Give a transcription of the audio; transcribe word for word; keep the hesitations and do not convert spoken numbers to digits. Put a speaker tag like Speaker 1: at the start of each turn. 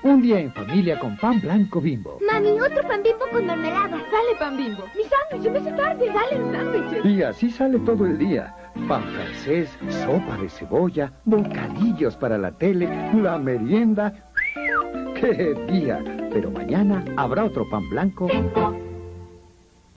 Speaker 1: Un día en familia con pan blanco Bimbo.
Speaker 2: Mami, otro pan Bimbo con mermelada.
Speaker 3: Sale pan Bimbo. Mi sándwich, me hace tarde. Salen sándwiches.
Speaker 1: Y así sale todo el día. Pan francés, sopa de cebolla, bocadillos para la tele, la merienda. ¡Qué día! Pero mañana habrá otro pan blanco